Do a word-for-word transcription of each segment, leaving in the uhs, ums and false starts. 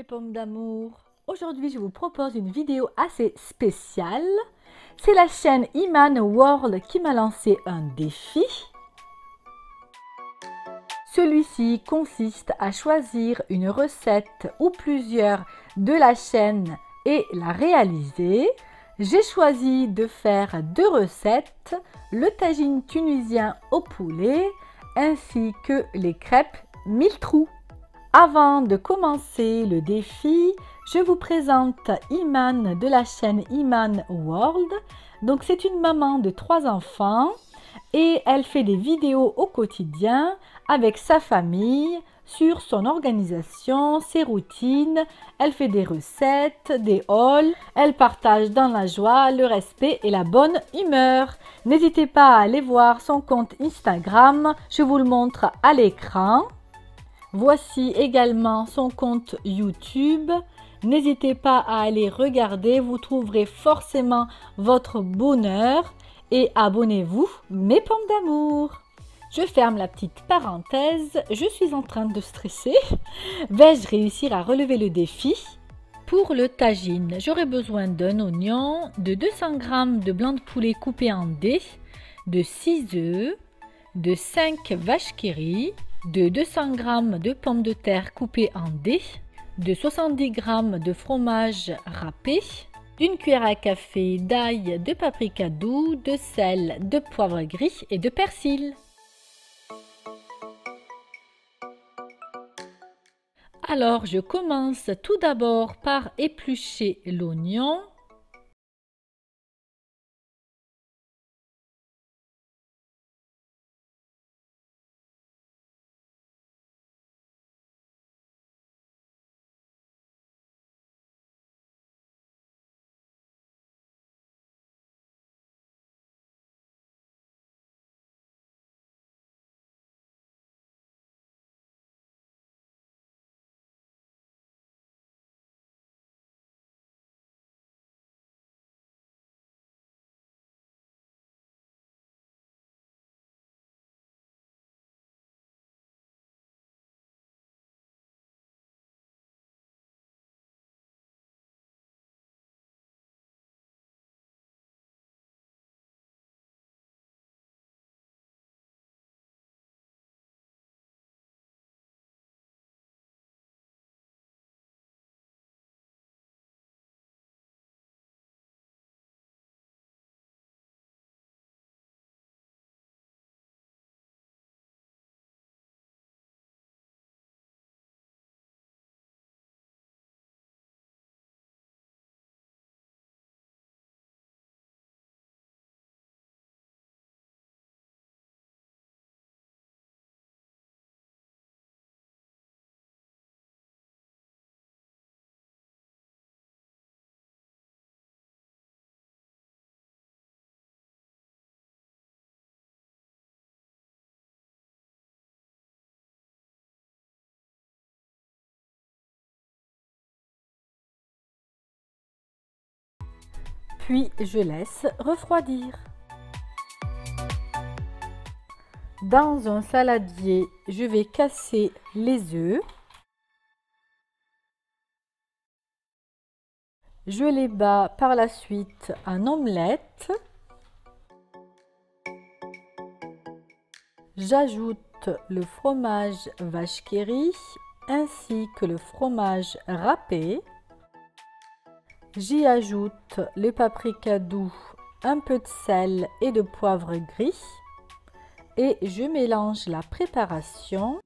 pommes d'amour. Aujourd'hui, je vous propose une vidéo assez spéciale. C'est la chaîne Iman World qui m'a lancé un défi. Celui-ci consiste à choisir une recette ou plusieurs de la chaîne et la réaliser. J'ai choisi de faire deux recettes, le tagine tunisien au poulet ainsi que les crêpes mille trous. Avant de commencer le défi, je vous présente Iman de la chaîne Iman World. Donc c'est une maman de trois enfants et elle fait des vidéos au quotidien avec sa famille sur son organisation, ses routines. Elle fait des recettes, des hauls. Elle partage dans la joie, le respect et la bonne humeur. N'hésitez pas à aller voir son compte Instagram, je vous le montre à l'écran. Voici également son compte YouTube. N'hésitez pas à aller regarder, vous trouverez forcément votre bonheur. Et abonnez-vous, mes pommes d'amour. Je ferme la petite parenthèse, je suis en train de stresser. Vais-je réussir à relever le défi? Pour le tagine, j'aurai besoin d'un oignon, de deux cents grammes de blanc de poulet coupé en dés, de six œufs, de cinq vaches qui rient, de deux cents grammes de pommes de terre coupées en dés, de soixante-dix grammes de fromage râpé, d'une cuillère à café d'ail, de paprika doux, de sel, de poivre gris et de persil. Alors, je commence tout d'abord par éplucher l'oignon. Puis je laisse refroidir. Dans un saladier, je vais casser les œufs. Je les bats par la suite en omelette. J'ajoute le fromage vache qui rit ainsi que le fromage râpé. J'y ajoute le paprika doux, un peu de sel et de poivre gris et je mélange la préparation.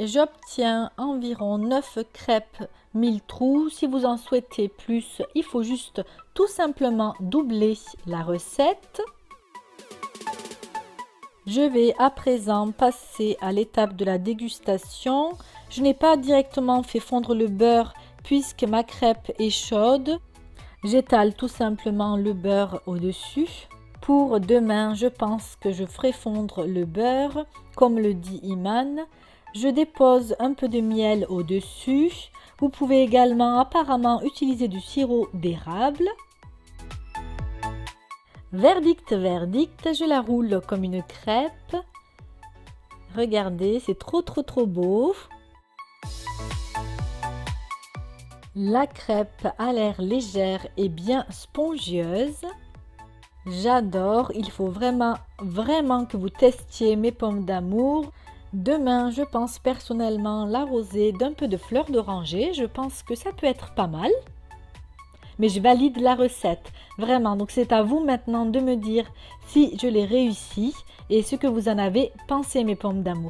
j'obtiens environ neuf crêpes mille trous. Si vous en souhaitez plus, il faut juste tout simplement doubler la recette. Je vais à présent passer à l'étape de la dégustation. Je n'ai pas directement fait fondre le beurre puisque ma crêpe est chaude. J'étale tout simplement le beurre au-dessus. Pour demain, je pense que je ferai fondre le beurre, comme le dit Iman. Je dépose un peu de miel au-dessus. Vous pouvez également apparemment utiliser du sirop d'érable. Verdict, verdict, je la roule comme une crêpe. Regardez, c'est trop trop trop beau. La crêpe a l'air légère et bien spongieuse. J'adore, il faut vraiment vraiment que vous testiez mes pommes d'amour. Demain, je pense personnellement l'arroser d'un peu de fleurs d'oranger. Je pense que ça peut être pas mal. Mais je valide la recette, vraiment. Donc c'est à vous maintenant de me dire si je l'ai réussi et ce que vous en avez pensé, mes pommes d'amour.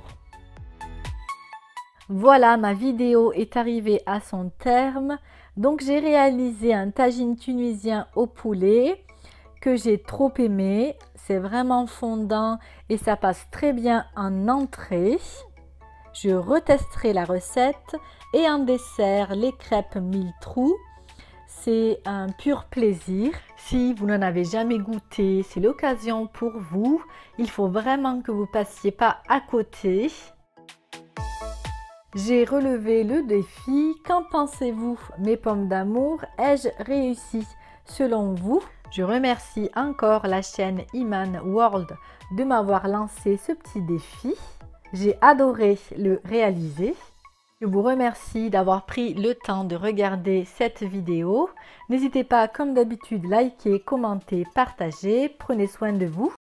Voilà, ma vidéo est arrivée à son terme. Donc j'ai réalisé un tagine tunisien au poulet que j'ai trop aimé. C'est vraiment fondant et ça passe très bien en entrée. Je retesterai la recette et en dessert les crêpes mille trous. C'est un pur plaisir. Si vous n'en avez jamais goûté, c'est l'occasion pour vous. Il faut vraiment que vous passiez pas à côté. J'ai relevé le défi. Qu'en pensez-vous, mes pommes d'amour? Ai-je réussi selon vous? Je remercie encore la chaîne Iman World de m'avoir lancé ce petit défi. J'ai adoré le réaliser. Je vous remercie d'avoir pris le temps de regarder cette vidéo. N'hésitez pas, comme d'habitude, liker, commenter, partager. Prenez soin de vous.